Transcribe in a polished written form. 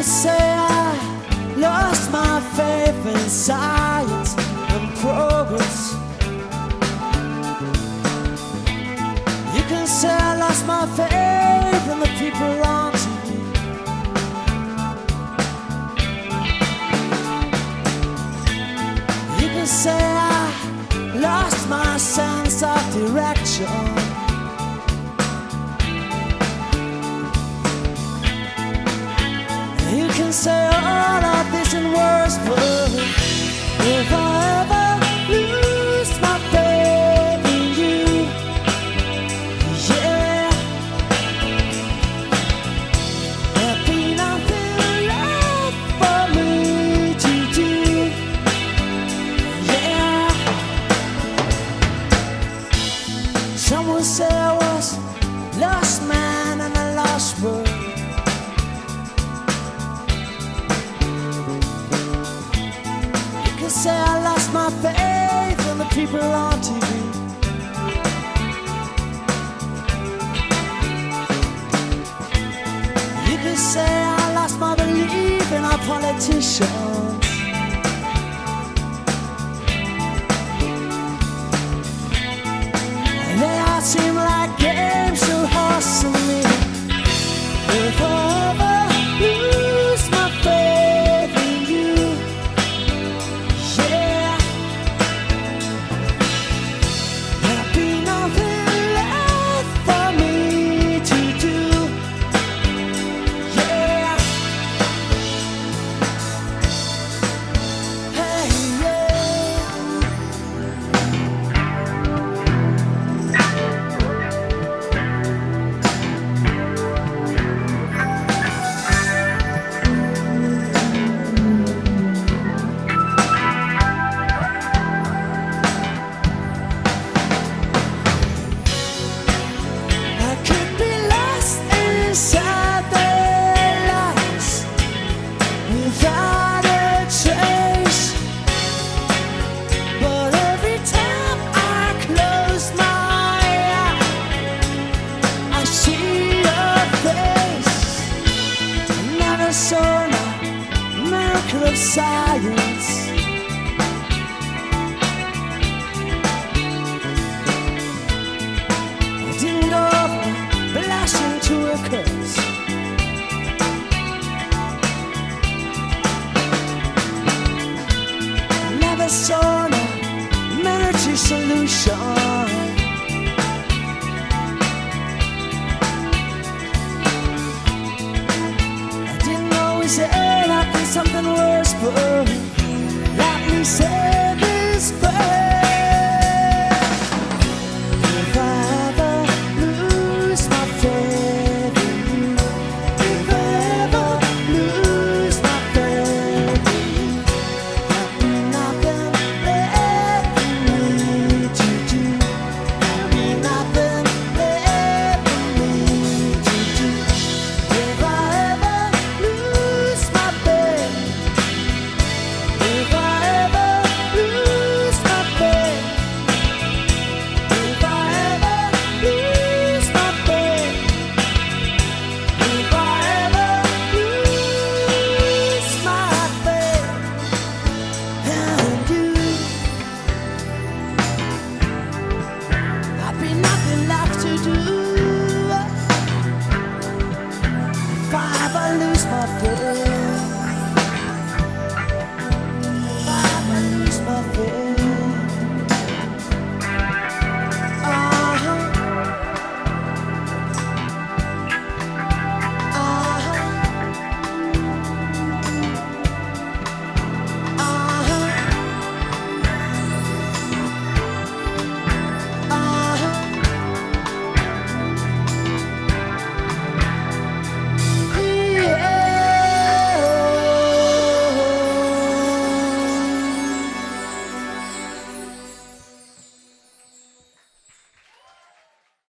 could say I lost my faith in science and progress. You can say I lost my faith in the people on TV. You can say I lost my sense of direction. You can say all of this and worse, but if I ever lose my faith in you, yeah, there'll be nothing left for me to do, yeah. Someone said I was lost man and a lost world. Say I lost my faith in the people on TV. You can say I lost my belief in our politicians. And they all seem like games to horse to me. If I ever lose my faith in you, inside their lives without a trace. But every time I close my eyes, I see your face. I never saw a miracle of science. I didn't know blushing to a curse. Never saw no military solution. I didn't always end up in something worse, but let me say